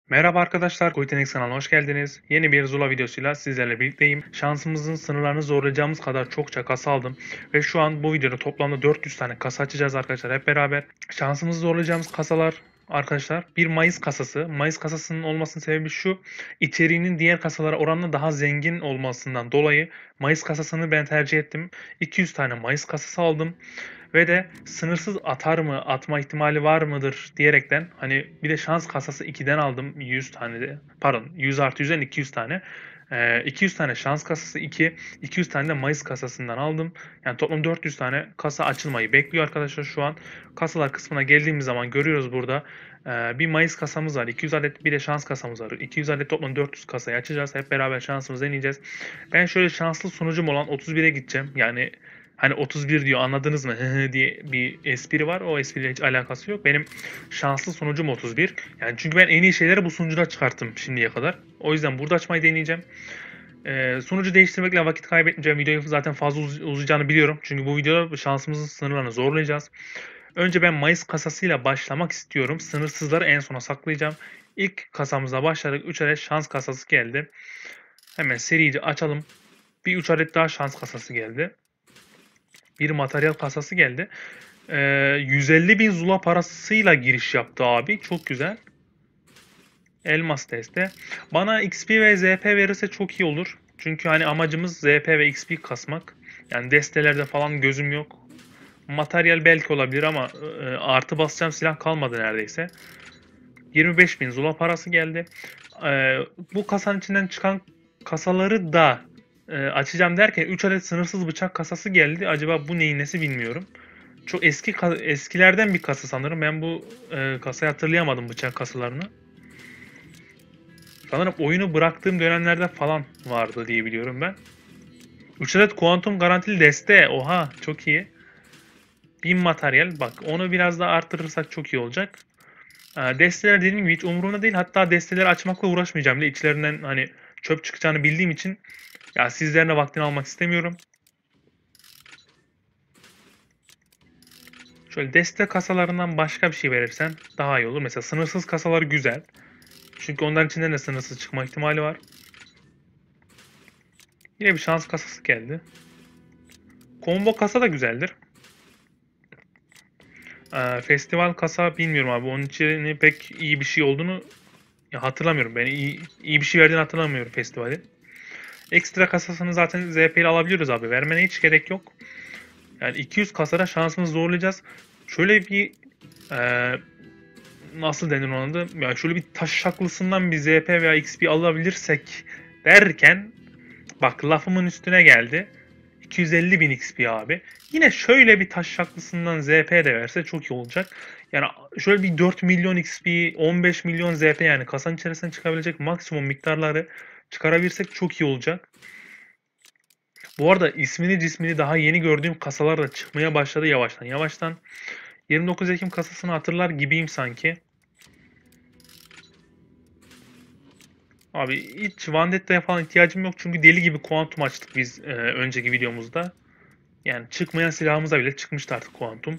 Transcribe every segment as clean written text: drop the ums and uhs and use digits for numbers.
Merhaba arkadaşlar, Kuytenex kanalına hoş geldiniz. Yeni bir Zula videosuyla sizlerle birlikteyim. Şansımızın sınırlarını zorlayacağımız kadar çokça kasa aldım. Ve şu an bu videoda toplamda 400 tane kasa açacağız arkadaşlar hep beraber. Şansımızı zorlayacağımız kasalar arkadaşlar bir Mayıs kasası. Mayıs kasasının olmasının sebebi şu. İçeriğinin diğer kasalara oranla daha zengin olmasından dolayı Mayıs kasasını ben tercih ettim. 200 tane Mayıs kasası aldım. Ve de sınırsız atar mı, atma ihtimali var mıdır diyerekten hani bir de şans kasası 2'den aldım 100 tane de. Pardon 100 artı 100'den 200 tane. 200 tane şans kasası 2, 200 tane de Mayıs kasasından aldım. Yani toplam 400 tane kasa açılmayı bekliyor arkadaşlar şu an. Kasalar kısmına geldiğimiz zaman görüyoruz burada. Bir Mayıs kasamız var. 200 adet bir de şans kasamız var. 200 adet toplam 400 kasayı açacağız. Hep beraber şansımızı deneyeceğiz. Ben şöyle şanslı sunucum olan 31'e gideceğim. Yani hani 31 diyor anladınız mı diye bir espri var. O espriyle hiç alakası yok. Benim şanslı sonucum 31. Yani çünkü ben en iyi şeyleri bu sunucuda çıkarttım şimdiye kadar. O yüzden burada açmayı deneyeceğim. Sunucu değiştirmekle vakit kaybetmeyeceğim. Videoyu zaten fazla uzayacağını biliyorum. Çünkü bu videoda şansımızın sınırlarını zorlayacağız. Önce ben Mayıs kasasıyla başlamak istiyorum. Sınırsızları en sona saklayacağım. İlk kasamıza başladık. 3 adet şans kasası geldi. Hemen serice açalım. Bir 3 adet daha şans kasası geldi. Bir materyal kasası geldi. 150 bin Zula parasıyla giriş yaptı abi. Çok güzel. Elmas deste. Bana XP ve ZP verirse çok iyi olur. Çünkü hani amacımız ZP ve XP kasmak. Yani destelerde falan gözüm yok. Materyal belki olabilir ama artı basacağım silah kalmadı neredeyse. 25 bin Zula parası geldi. Bu kasanın içinden çıkan kasaları da açacağım derken 3 adet sınırsız bıçak kasası geldi. Acaba bu neyin nesi bilmiyorum. Çok eskilerden bir kasa sanırım. Ben bu kasayı hatırlayamadım bıçak kasalarını. Sanırım oyunu bıraktığım dönemlerde falan vardı diye biliyorum ben. 3 adet kuantum garantili deste. Oha çok iyi. 1000 materyal. Bak onu biraz daha arttırırsak çok iyi olacak. Desteler dediğim gibi hiç umurumda değil. Hatta desteleri açmakla uğraşmayacağım bile. İçlerinden hani çöp çıkacağını bildiğim için ya sizlerin de vaktini almak istemiyorum. Şöyle deste kasalarından başka bir şey verirsen daha iyi olur. Mesela sınırsız kasalar güzel. Çünkü onların içinden de sınırsız çıkma ihtimali var. Yine bir şans kasası geldi. Combo kasa da güzeldir. Festival kasa bilmiyorum abi. Onun için pek iyi bir şey olduğunu ya hatırlamıyorum. Ben iyi bir şey verdiğini hatırlamıyorum festivalin. Ekstra kasasını zaten ZP ile alabiliyoruz abi. Vermene hiç gerek yok. Yani 200 kasada şansımızı zorlayacağız. Şöyle bir e, nasıl denir ona da? Yani şöyle bir taş şaklısından bir ZP veya XP alabilirsek derken bak lafımın üstüne geldi. 250 bin XP abi. Yine şöyle bir taş şaklısından ZP de verse çok iyi olacak. Yani şöyle bir 4 milyon XP, 15 milyon ZP yani kasanın içerisinden çıkabilecek maksimum miktarları çıkarabilirsek çok iyi olacak. Bu arada ismini cismini daha yeni gördüğüm kasalar da çıkmaya başladı yavaştan yavaştan. 29 Ekim kasasını hatırlar gibiyim sanki. Abi hiç Vendetta'ya falan ihtiyacım yok çünkü deli gibi kuantum açtık biz önceki videomuzda. Yani çıkmayan silahımıza bile çıkmıştı artık kuantum.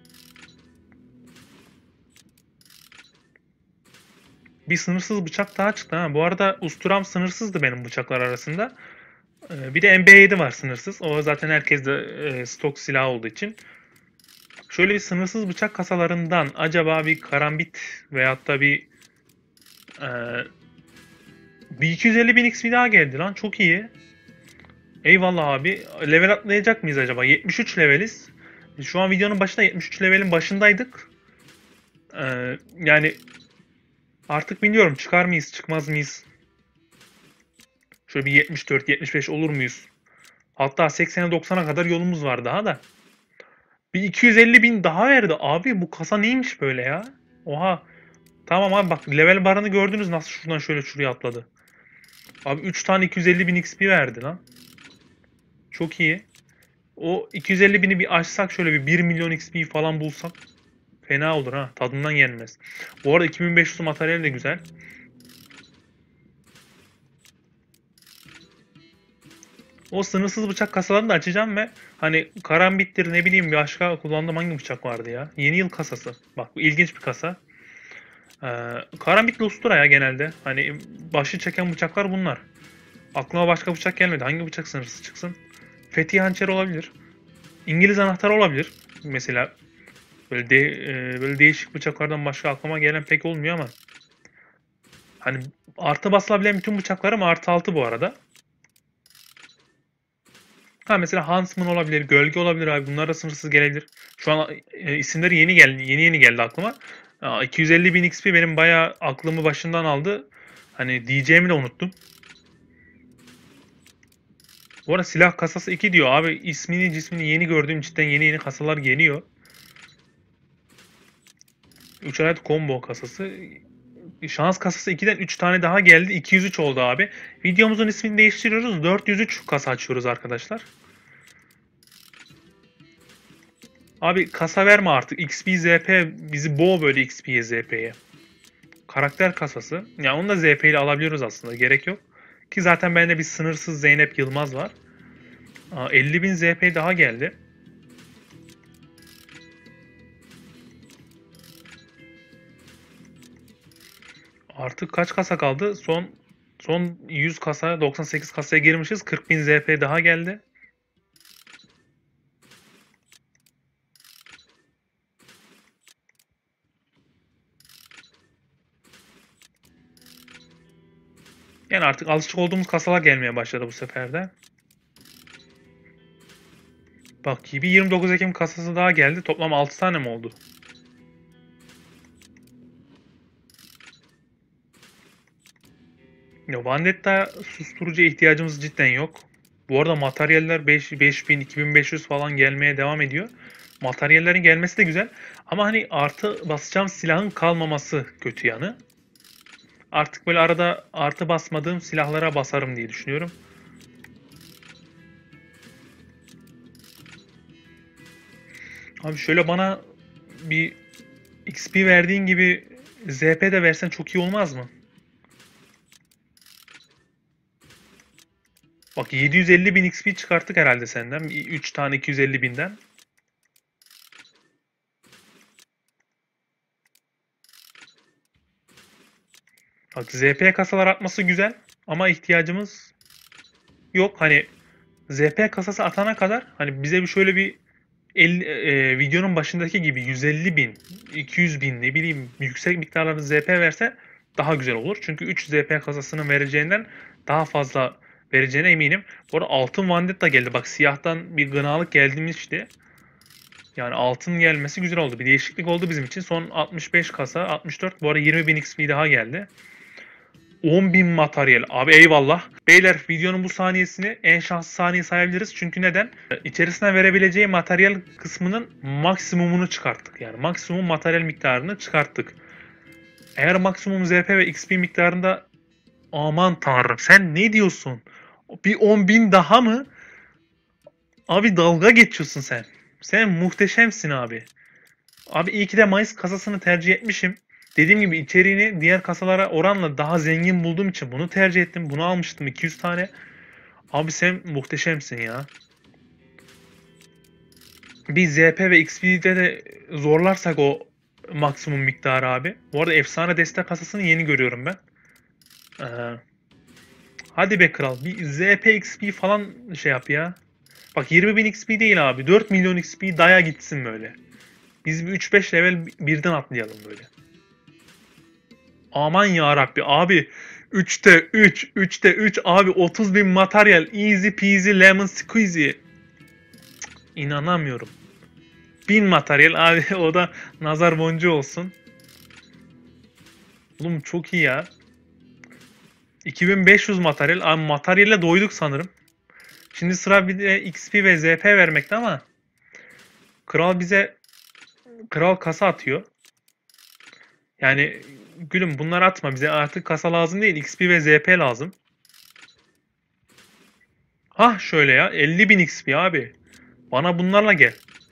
Bir sınırsız bıçak daha çıktı ha. Bu arada usturam sınırsızdı benim bıçaklar arasında. Bir de MB7 var sınırsız. O zaten herkeste stok silah olduğu için. Şöyle bir sınırsız bıçak kasalarından acaba bir karambit veyahut da e, bir 250 bin XP daha geldi lan. Çok iyi. Eyvallah abi. Level atlayacak mıyız acaba? 73 leveliz. Şu an videonun başında 73 levelin başındaydık. Yani artık bilmiyorum çıkar mıyız çıkmaz mıyız? Şöyle bir 74-75 olur muyuz? Hatta 80'e 90'a kadar yolumuz var daha da. Bir 250 bin daha verdi. Abi bu kasa neymiş böyle ya? Oha. Tamam abi bak level barını gördünüz nasıl şuradan şöyle şuraya atladı. Abi 3 tane 250 bin XP verdi lan. Çok iyi. O 250 bini bir açsak şöyle bir 1 milyon XP falan bulsak fena olur ha. Tadından yenmez. Bu arada 2500 materyal de güzel. O sınırsız bıçak kasalarını da açacağım ve hani karambittir ne bileyim başka kullandığım hangi bıçak vardı ya. Yeni yıl kasası. Bak bu ilginç bir kasa. Karambitli ustura ya genelde. Hani başı çeken bıçaklar bunlar. Aklıma başka bıçak gelmedi. Hangi bıçak sınırsız çıksın? Fethi hançer olabilir. İngiliz anahtarı olabilir. Mesela böyle değişik bıçaklardan başka aklıma gelen pek olmuyor ama hani artı basılabilen bütün bıçaklarım artı 6 bu arada. Ha mesela Huntsman olabilir, Gölge olabilir abi. Bunlar da sınırsız gelebilir. Şu an isimleri yeni geldi aklıma. 250 bin XP benim bayağı aklımı başından aldı. Hani diyeceğimi de unuttum. Bu arada silah kasası 2 diyor abi. İsmini cismini yeni gördüğüm cidden yeni kasalar geliyor. 3 adet combo kasası. Şans kasası 2'den 3 tane daha geldi. 203 oldu abi. Videomuzun ismini değiştiriyoruz. 403 kasa açıyoruz arkadaşlar. Abi kasa verme artık. XP ZP bizi boğ böyle XP ZP'ye. Karakter kasası. Yani onu da ZP ile alabiliyoruz aslında. Gerek yok. Ki zaten bende bir sınırsız Zeynep Yılmaz var. 50.000 ZP daha geldi. Artık kaç kasa kaldı? Son 100 kasa, 98 kasaya girmişiz. 40.000 ZP daha geldi. Yani artık alışık olduğumuz kasalar gelmeye başladı bu sefer de. Bak bir 29 Ekim kasası daha geldi. Toplam 6 tane mi oldu? Ya Vendetta susturucuya ihtiyacımız cidden yok. Bu arada materyaller 5000, 2500 falan gelmeye devam ediyor. Materyallerin gelmesi de güzel. Ama hani artı basacağım silahın kalmaması kötü yanı. Artık böyle arada artı basmadığım silahlara basarım diye düşünüyorum. Abi şöyle bana bir XP verdiğin gibi ZP de versen çok iyi olmaz mı? Bak 750 bin XP çıkarttık herhalde senden. 3 tane 250 binden. Bak ZP kasalar atması güzel ama ihtiyacımız yok. Hani ZP kasası atana kadar hani bize bir şöyle bir videonun başındaki gibi 150 bin, 200 bin ne bileyim yüksek miktarlarda ZP verse daha güzel olur. Çünkü 3 ZP kasasının vereceğinden daha fazla vereceğine eminim. Bu arada altın Vendetta geldi. Bak siyahtan bir gınalık geldiğimizde yani altın gelmesi güzel oldu. Bir değişiklik oldu bizim için. Son 65 kasa, 64. Bu arada 20 bin XP daha geldi. 10.000 materyal. Abi eyvallah. Beyler videonun bu saniyesini en şanslı saniye sayabiliriz. Çünkü neden? İçerisine verebileceği materyal kısmının maksimumunu çıkarttık. Yani maksimum materyal miktarını çıkarttık. Eğer maksimum ZP ve XP miktarında aman tanrım sen ne diyorsun? Bir 10.000 daha mı? Abi dalga geçiyorsun sen. Sen muhteşemsin abi. Abi iyi ki de Mayıs kasasını tercih etmişim. Dediğim gibi içeriğini diğer kasalara oranla daha zengin bulduğum için bunu tercih ettim. Bunu almıştım 200 tane. Abi sen muhteşemsin ya. Bir ZP ve XP'de de zorlarsak o maksimum miktarı abi. Bu arada efsane destek kasasını yeni görüyorum ben. Ee, hadi be kral. Bir ZP XP falan şey yap ya. Bak 20.000 XP değil abi. 4 milyon XP daya gitsin böyle. Biz bir 3-5 level birden atlayalım böyle. Aman ya Rabbi abi 3'te 3, 3'te 3 abi 30 bin materyal easy peasy lemon squeezy. İnanamıyorum. 1000 materyal abi o da nazar boncuğu olsun. Oğlum çok iyi ya. 2500 materyal. Abi materyalle doyduk sanırım. Şimdi sıra bir de XP ve ZP vermekte ama kral bize kral kasa atıyor. Yani gülüm bunları atma bize artık kasa lazım değil XP ve ZP lazım. Hah şöyle ya 50.000 XP abi. Bana bunlarla gel.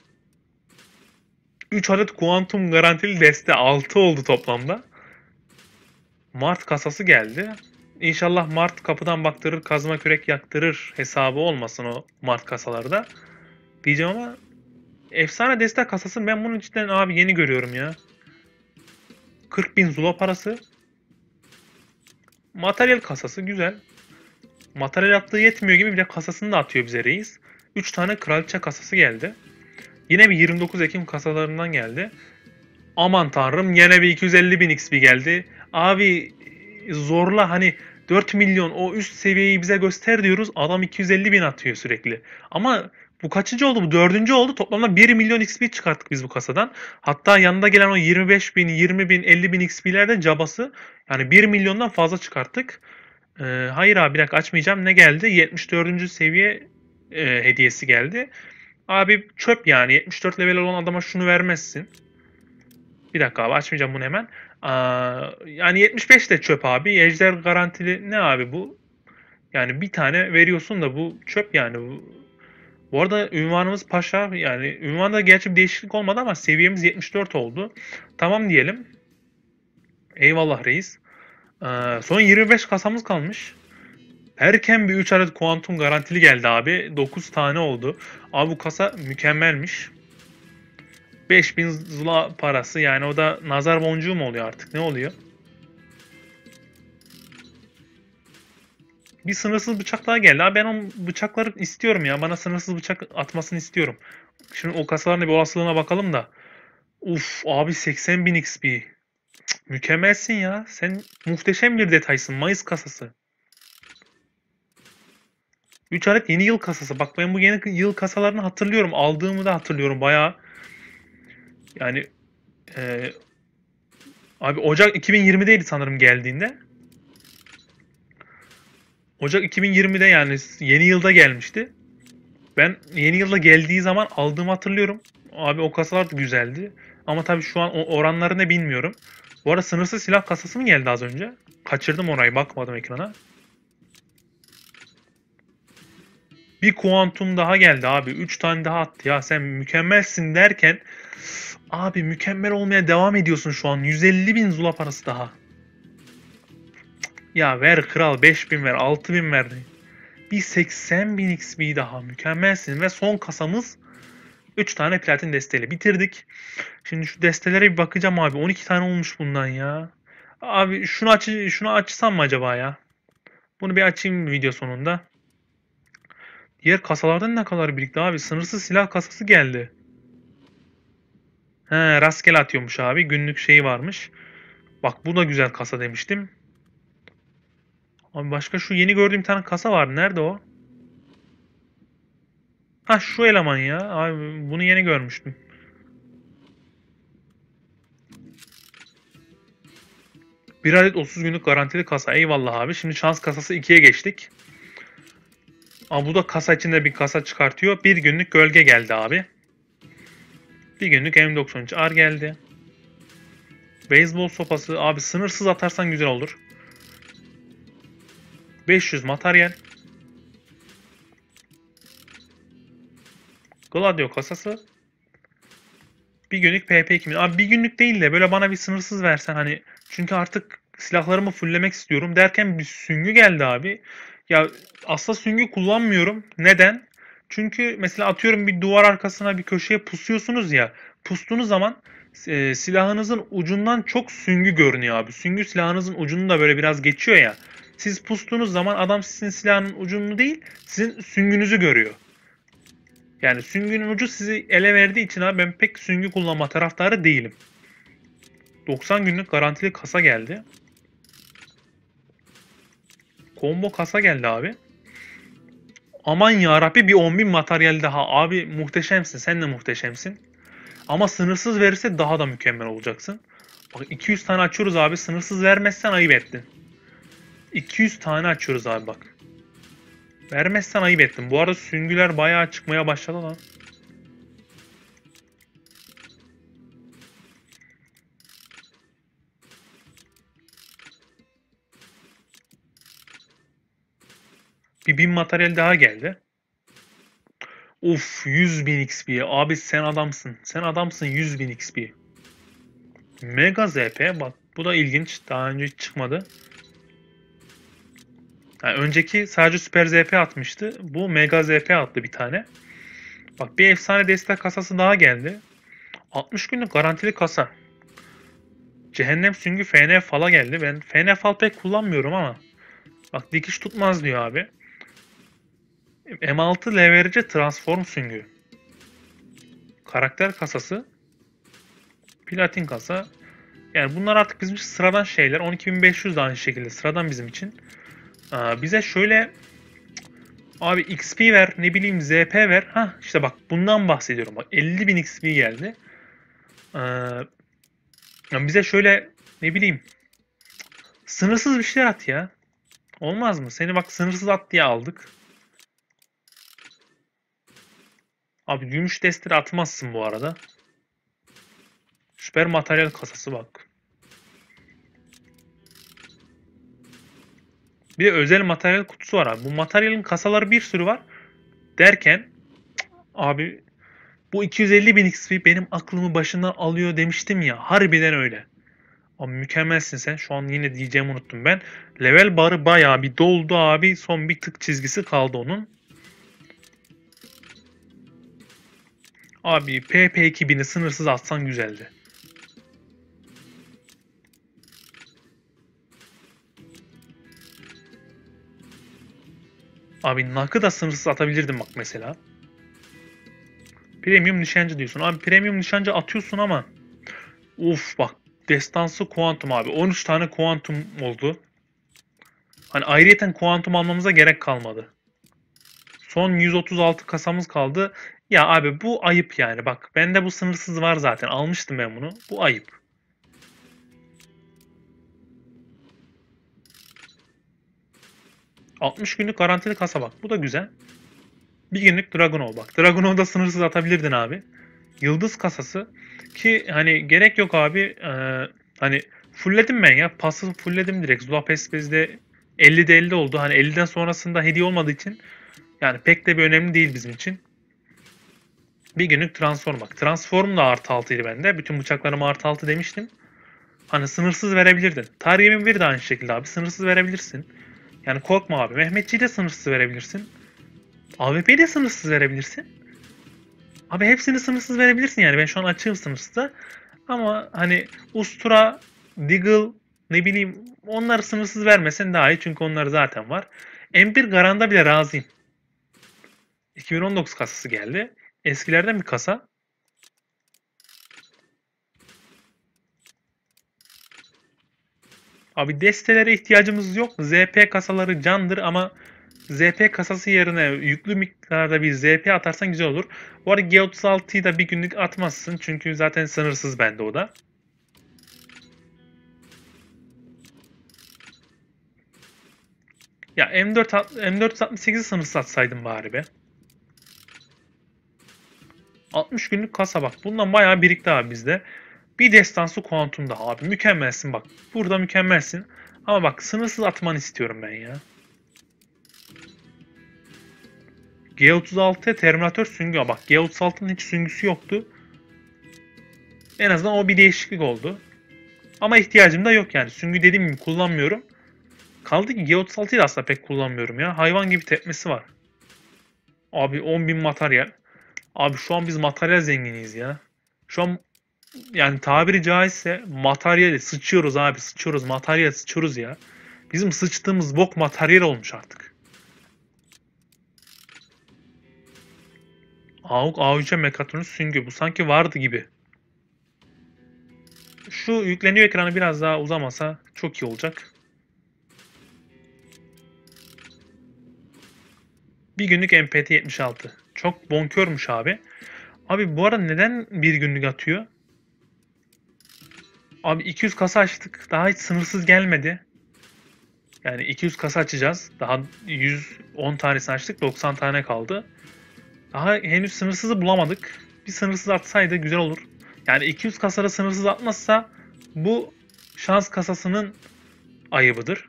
3 adet kuantum garantili deste 6 oldu toplamda. Mart kasası geldi. İnşallah Mart kapıdan baktırır, kazma kürek yaktırır hesabı olmasın o Mart kasalarda. Diyeceğim ama efsane destek kasası ben bunu cidden abi yeni görüyorum ya. 40.000 Zula parası. Materyal kasası güzel. Materyal attığı yetmiyor gibi bir de kasasını da atıyor bize reis. 3 tane kraliçe kasası geldi. Yine bir 29 Ekim kasalarından geldi. Aman tanrım, yine bir 250.000 XP geldi. Abi zorla, hani 4 milyon o üst seviyeyi bize göster diyoruz. Adam 250.000 atıyor sürekli. Ama bu kaçıncı oldu? Bu dördüncü oldu. Toplamda 1 milyon XP çıkarttık biz bu kasadan. Hatta yanında gelen o 25.000, 20.000, 50.000 XP'lerden cabası. Yani 1 milyondan fazla çıkarttık. Hayır abi, bir dakika, açmayacağım. Ne geldi? 74. seviye hediyesi geldi. Abi çöp yani. 74 level olan adama şunu vermezsin. Bir dakika abi, açmayacağım bunu hemen. Yani 75 de çöp abi. Ejder garantili ne abi bu? Yani bir tane veriyorsun da bu çöp yani. Bu arada ünvanımız paşa. Yani ünvanda gerçi bir değişiklik olmadı ama seviyemiz 74 oldu. Tamam diyelim. Eyvallah reis. Son 25 kasamız kalmış. Erken bir 3 adet kuantum garantili geldi abi. 9 tane oldu. Abi bu kasa mükemmelmiş. 5.000 zula parası, yani o da nazar boncuğu mu oluyor artık, ne oluyor? Bir sınırsız bıçak daha geldi. Abi ben o bıçakları istiyorum ya. Bana sınırsız bıçak atmasını istiyorum. Şimdi o kasaların bir olasılığına bakalım da. Uf abi, 80.000 XP. Mükemmelsin ya. Sen muhteşem bir detaysın. Mayıs kasası. 3 adet yeni yıl kasası. Bak ben bu yeni yıl kasalarını hatırlıyorum. Aldığımı da hatırlıyorum bayağı. Yani e, abi Ocak 2020'deydi sanırım geldiğinde. Ocak 2020'de, yani yeni yılda gelmişti. Ben yeni yılda geldiği zaman aldığımı hatırlıyorum. Abi o kasalar da güzeldi. Ama tabii şu an o oranları ne bilmiyorum. Bu arada sınırsız silah kasası mı geldi az önce? Kaçırdım orayı, bakmadım ekrana. Bir kuantum daha geldi abi. 3 tane daha attı ya. Sen mükemmelsin derken abi mükemmel olmaya devam ediyorsun şu an. 150.000 zula parası daha. Ya ver kral, 5.000 ver, 6.000 ver. Bir 80.000 XP daha, mükemmelsin. Ve son kasamız 3 tane platin desteğiyle bitirdik. Şimdi şu destelere bir bakacağım abi. 12 tane olmuş bundan ya. Abi şunu açsam mı acaba ya? Bunu bir açayım video sonunda. Diğer kasalardan ne kadar birikti abi? Sınırsız silah kasası geldi. He, rastgele atıyormuş abi. Günlük şeyi varmış. Bak bu da güzel kasa demiştim. Abi başka şu yeni gördüğüm bir tane kasa var. Nerede o? Ha, şu eleman ya. Abi bunu yeni görmüştüm. Bir adet 30 günlük garantili kasa. Eyvallah abi. Şimdi şans kasası 2'ye geçtik. Ama bu da kasa içinde bir kasa çıkartıyor. Bir günlük gölge geldi abi. Bir günlük M93 R geldi. Beyzbol sopası. Abi sınırsız atarsan güzel olur. 500 materyal. Gladio kasası. Bir günlük PP2000. Abi bir günlük değil de böyle bana bir sınırsız versen hani. Çünkü artık silahlarımı fulllemek istiyorum derken bir süngü geldi abi. Ya aslında süngü kullanmıyorum. Neden? Çünkü mesela atıyorum bir duvar arkasına bir köşeye pusuyorsunuz ya. Pustuğunuz zaman silahınızın ucundan çok süngü görünüyor abi. Süngü silahınızın ucunu da böyle biraz geçiyor ya. Siz pustuğunuz zaman adam sizin silahın ucunu değil, sizin süngünüzü görüyor. Yani süngünün ucu sizi ele verdiği için abi ben pek süngü kullanma taraftarı değilim. 90 günlük garantili kasa geldi. Combo kasa geldi abi. Aman yarabbi, bir 10.000 materyal daha. Abi muhteşemsin. Sen de muhteşemsin. Ama sınırsız verirse daha da mükemmel olacaksın. Bak 200 tane açıyoruz abi. Sınırsız vermezsen ayıp ettin. 200 tane açıyoruz abi bak. Vermezsen ayıp ettin. Bu arada süngüler bayağı çıkmaya başladı lan. Bir 1000 materyal daha geldi. Uf, 100.000 XP. Abi sen adamsın. Sen adamsın, 100.000 XP. Mega ZP. Bak bu da ilginç. Daha önce hiç çıkmadı. Yani önceki sadece Süper ZP atmıştı. Bu Mega ZP attı bir tane. Bak bir efsane destek kasası daha geldi. 60 günlük garantili kasa. Cehennem süngü FN fala geldi. Ben FN fal pek kullanmıyorum ama. Bak dikiş tutmaz diyor abi. M6 leverage transform süngü. Karakter kasası. Platin kasa. Yani bunlar artık bizim için sıradan şeyler. 12.500 de aynı şekilde sıradan bizim için. Bize şöyle abi XP ver, ne bileyim ZP ver. Ha işte bak bundan bahsediyorum. Bak 50.000 XP geldi. Bize şöyle ne bileyim sınırsız bir şeyler at ya. Olmaz mı? Seni bak sınırsız at diye aldık. Abi gümüş testleri atmazsın bu arada. Süper materyal kasası bak. Bir de özel materyal kutusu var abi. Bu materyalin kasaları bir sürü var. Derken abi bu 250.000 XP benim aklımı başından alıyor demiştim ya. Harbiden öyle. Abi mükemmelsin sen. Şu an yine diyeceğimi unuttum ben. Level barı bayağı bir doldu abi. Son bir tık çizgisi kaldı onun. Abi PP2000'i sınırsız atsan güzeldi. Abi nakı da sınırsız atabilirdim bak mesela. Premium nişancı diyorsun. Abi premium nişancı atıyorsun ama uf bak destansı kuantum abi. 13 tane kuantum oldu. Hani ayrıyeten kuantum almamıza gerek kalmadı. Son 136 kasamız kaldı. Ya abi bu ayıp yani. Bak bende bu sınırsız var zaten. Almıştım ben bunu. Bu ayıp. 60 günlük garantili kasa bak. Bu da güzel. Bir günlük Dragunov bak. Dragunov'da sınırsız atabilirdin abi. Yıldız kasası ki hani gerek yok abi. Hani fullledim ben ya. Pası fullledim direkt. Zula Pespez'de 50'de 50 oldu. Hani 50'den sonrasında hediye olmadığı için yani pek de bir önemli değil bizim için. Bir günlük transform bak. Transform da artı 6'ydı bende. Bütün bıçaklarıma artı 6 demiştim. Hani sınırsız verebilirdin. Tarihimin bir de aynı şekilde abi. Sınırsız verebilirsin. Yani korkma abi. Mehmetçi'yi de sınırsız verebilirsin. AWP'yi de sınırsız verebilirsin. Abi hepsini sınırsız verebilirsin yani. Ben şu an açığım sınırsızda. Ama hani Ustura, Deagle ne bileyim onları sınırsız vermesen daha iyi. Çünkü onlar zaten var. M1 Garan'da bile razıyım. 2019 kasası geldi. Eskilerden bir kasa. Abi destelere ihtiyacımız yok. ZP kasaları candır ama ZP kasası yerine yüklü miktarda bir ZP atarsan güzel olur. Bu arada G36'yı da bir günlük atmazsın. Çünkü zaten sınırsız bende o da. Ya M468'i sınırsız atsaydım bari be. 60 günlük kasa bak. Bundan bayağı birikti abi bizde. Bir destansı kuantumda abi. Mükemmelsin bak. Burada mükemmelsin. Ama bak sınırsız atmanı istiyorum ben ya. G36'ya Terminator süngü. Bak G36'nın hiç süngüsü yoktu. En azından o bir değişiklik oldu. Ama ihtiyacım da yok yani. Süngü dediğim gibi kullanmıyorum. Kaldı ki G36'yı da aslında pek kullanmıyorum ya. Hayvan gibi tepmesi var. Abi 10.000 materyal. Abi şu an biz materyal zenginiyiz ya. Şu an yani tabiri caizse materyali sıçıyoruz abi. Sıçıyoruz. Materyal sıçıyoruz ya. Bizim sıçtığımız bok materyal olmuş artık. AUG A3'e mekatronik süngü. Bu sanki vardı gibi. Şu yükleniyor ekranı biraz daha uzamasa çok iyi olacak. Bir günlük MPT 76. Çok bonkörmüş abi. Abi bu arada neden bir günlük atıyor? Abi 200 kasa açtık. Daha hiç sınırsız gelmedi. Yani 200 kasa açacağız. Daha 110 tanesini açtık. 90 tane kaldı. Daha henüz sınırsızı bulamadık. Bir sınırsız atsaydı güzel olur. Yani 200 kasada sınırsız atmazsa bu şans kasasının ayıbıdır.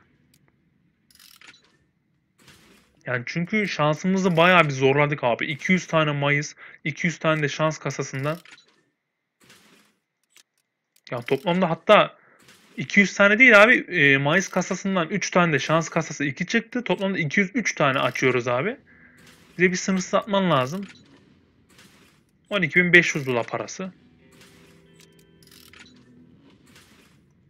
Yani çünkü şansımızı bayağı bir zorladık abi. 200 tane Mayıs, 200 tane de şans kasasından. Ya toplamda hatta 200 tane değil abi. Mayıs kasasından 3 tane de şans kasası 2 çıktı. Toplamda 203 tane açıyoruz abi. Bize bir sınırsız atman lazım. 12.500 dolar parası.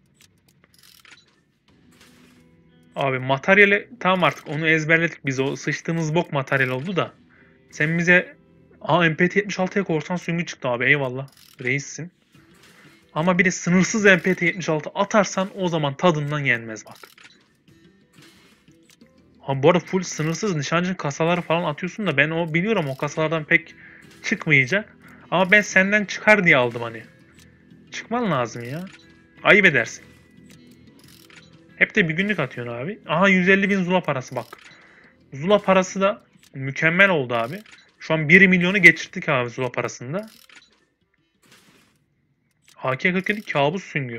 Abi materyali tamam, artık onu ezberledik biz, o sıçtığımız bok materyal oldu da. Sen bize MPT-76'ya korsan süngü çıktı abi, eyvallah. Reissin. Ama bir de sınırsız MPT-76 atarsan o zaman tadından yenmez bak. Ha bu arada full sınırsız nişancı kasaları falan atıyorsun da ben o biliyorum, o kasalardan pek çıkmayacak. Ama ben senden çıkar diye aldım hani. Çıkman lazım ya. Ayıp edersin. Hep de bir günlük atıyorsun abi. Aha 150 bin Zula parası bak. Zula parası da mükemmel oldu abi. Şu an 1 milyonu geçirdik abi Zula parasında. AK-47 kabus süngü.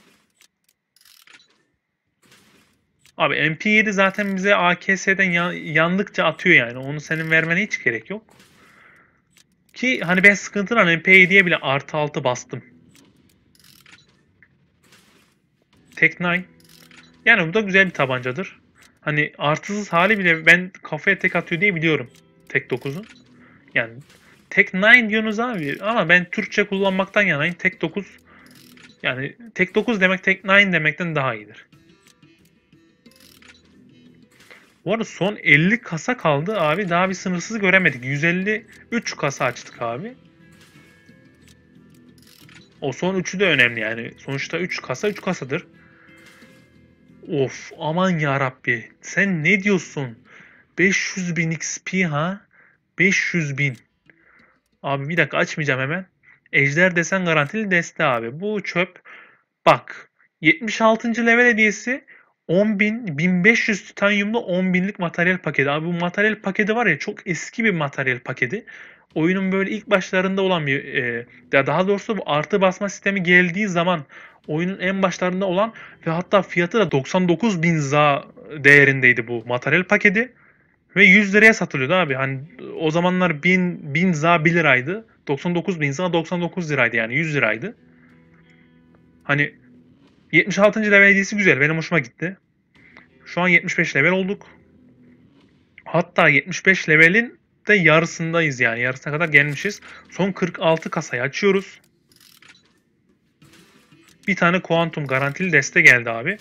Abi MP7 zaten bize AKS'den yandıkça atıyor yani. Onu senin vermene hiç gerek yok. Ki hani ben sıkıntıdan MP7'ye bile artı 6 bastım. Tek9. Yani bu da güzel bir tabancadır. Hani artısız hali bile ben kafaya tek atıyor diye biliyorum. Tek 9'un. Yani Tek9 diyorsunuz abi ama ben Türkçe kullanmaktan yanayım. Tek 9, yani Tek 9 demek Tek9 demekten daha iyidir. Bu arada son 50 kasa kaldı abi. Daha bir sınırsız göremedik. 153 kasa açtık abi. O son 3'ü de önemli yani. Sonuçta 3 kasa 3 kasadır. Of aman ya Rabbi. Sen ne diyorsun? 500 bin XP ha? 500 bin. Abi bir dakika, açmayacağım hemen. Ejder desen garantili deste abi. Bu çöp. Bak. 76. level hediyesi 10 bin, 1500 titanyumlu 10 binlik materyal paketi. Abi bu materyal paketi var ya, çok eski bir materyal paketi. Oyunun böyle ilk başlarında olan bir daha doğrusu bu artı basma sistemi geldiği zaman oyunun en başlarında olan ve hatta fiyatı da 99 bin za değerindeydi bu materyal paketi. Ve 100 liraya satılıyordu abi. Hani o zamanlar 1000 za 1 liraydı. 99 bin za 99 liraydı, yani 100 liraydı. Hani 76. level hediyesi güzel. Benim hoşuma gitti. Şu an 75 level olduk. Hatta 75 levelin de yarısındayız yani. Yarısına kadar gelmişiz. Son 46 kasayı açıyoruz. Bir tane kuantum garantili deste geldi abi.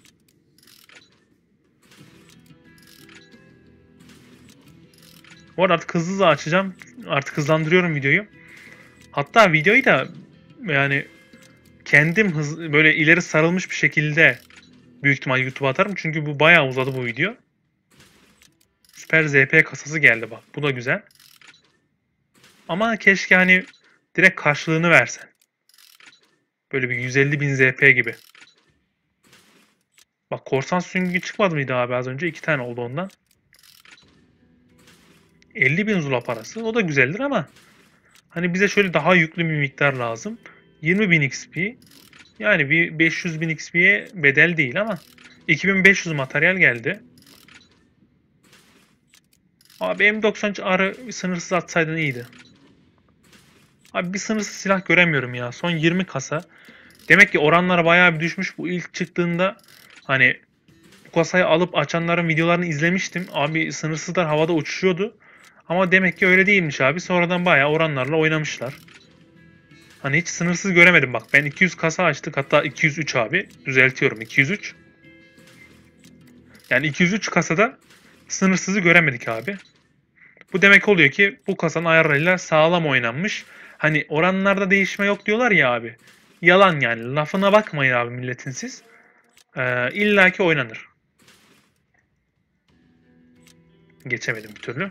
Bu arada artık hızlı açacağım. Artık hızlandırıyorum videoyu. Hatta videoyu da yani kendim böyle ileri sarılmış bir şekilde büyük ihtimal YouTube'a atarım. Çünkü bu bayağı uzadı bu video. Süper ZP kasası geldi bak. Bu da güzel. Ama keşke hani direkt karşılığını versen. Böyle bir 150 bin ZP gibi. Bak korsan süngü çıkmadı mıydı abi az önce? 2 tane oldu ondan. 50 bin Zula parası. O da güzeldir ama hani bize şöyle daha yüklü bir miktar lazım. 20 bin XP. Yani bir 500 bin XP'ye bedel değil ama 2500 materyal geldi. Abi M93R'ı sınırsız atsaydın iyiydi. Abi bir sınırsız silah göremiyorum ya. Son 20 kasa. Demek ki oranlar bayağı bir düşmüş. Bu ilk çıktığında hani bu kasayı alıp açanların videolarını izlemiştim. Abi sınırsızlar havada uçuşuyordu. Ama demek ki öyle değilmiş abi. Sonradan bayağı oranlarla oynamışlar. Hani hiç sınırsız göremedim bak. Ben 200 kasa açtık. Hatta 203 abi. Düzeltiyorum, 203. Yani 203 kasada sınırsızı göremedik abi. Bu demek oluyor ki bu kasanın ayarlarıyla sağlam oynanmış. Hani oranlarda değişme yok diyorlar ya abi. Yalan yani. Lafına bakmayın abi milletin siz. İlla ki oynanır. Geçemedim bir türlü.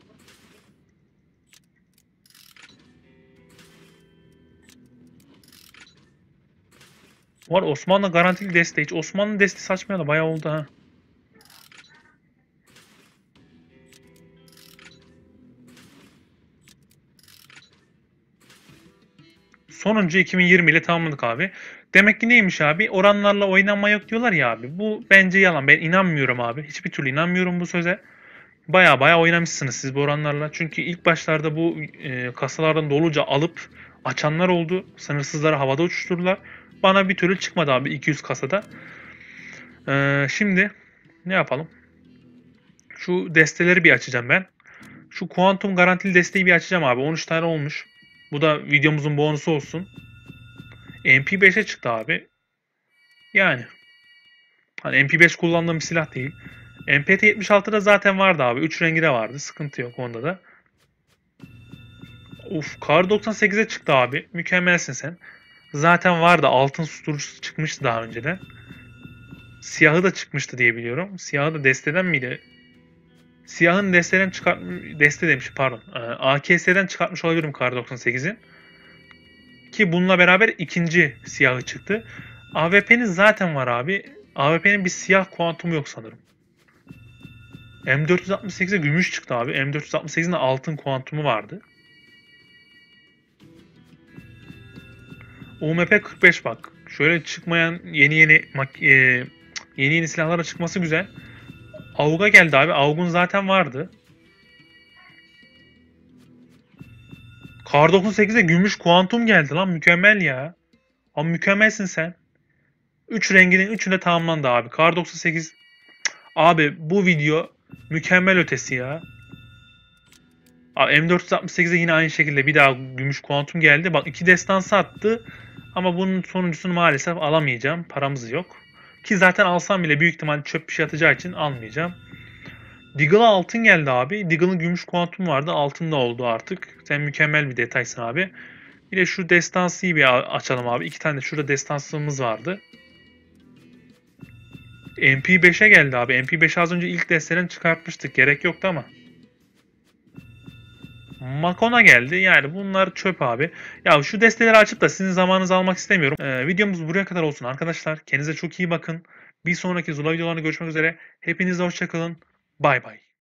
Var Osmanlı garantili deste. Hiç Osmanlı destesi açmayalı bayağı oldu ha. Sonuncu 2020 ile tamamladık abi. Demek ki neymiş abi? Oranlarla oynanma yok diyorlar ya abi. Bu bence yalan. Ben inanmıyorum abi. Hiçbir türlü inanmıyorum bu söze. Baya baya oynamışsınız siz bu oranlarla. Çünkü ilk başlarda bu kasalardan doluca alıp açanlar oldu. Sınırsızları havada uçuşturdular. Bana bir türlü çıkmadı abi 200 kasada. Şimdi ne yapalım? Şu desteleri bir açacağım ben. Şu kuantum garantili desteği bir açacağım abi. 13 tane olmuş. Bu da videomuzun bonusu olsun. MP5'e çıktı abi. Yani Hani MP5 kullandığım bir silah değil. MPT-76'da zaten vardı abi. 3 rengi de vardı. Sıkıntı yok onda da. Uf, Kar 98'e çıktı abi. Mükemmelsin sen. Zaten vardı. Altın susturucusu çıkmıştı daha önceden. Siyahı da çıkmıştı diye biliyorum. Siyahı da desteden miydi? Siyahın desteden çıkartmış, deste demiş pardon. AKS'den çıkartmış olabilirim Kar 98'in. Ki bununla beraber ikinci siyahı çıktı. AWP'nin zaten var abi. AWP'nin bir siyah kuantumu yok sanırım. M468'e gümüş çıktı abi. M468'in de altın kuantumu vardı. UMP 45 bak. Şöyle çıkmayan yeni silahlara çıkması güzel. AUG'a geldi abi. AUG'un zaten vardı. Kar 98'e gümüş kuantum geldi lan. Mükemmel ya. Ama mükemmelsin sen. 3 renginin 3'üne de tamamlandı abi. Kar 98. Abi bu video mükemmel ötesi ya. M468'e yine aynı şekilde bir daha gümüş kuantum geldi. Bak 2 destansı attı. Ama bunun sonuncusunu maalesef alamayacağım. Paramız yok. Ki zaten alsam bile büyük ihtimal çöp bir şey atacağı için almayacağım. Deagle'a altın geldi abi. Deagle'ın gümüş kuantum vardı. Altın da oldu artık. Sen mükemmel bir detaysın abi. Bir de şu destansıyı bir açalım abi. 2 tane de şurada destansımız vardı. MP5'e geldi abi. MP5 az önce ilk desteden çıkartmıştık. Gerek yoktu ama. Makon'a geldi. Yani bunlar çöp abi. Ya şu desteleri açıp da sizin zamanınızı almak istemiyorum. Videomuz buraya kadar olsun arkadaşlar. Kendinize çok iyi bakın. Bir sonraki Zula videolarında görüşmek üzere. Hepinize hoşçakalın. Bay bay.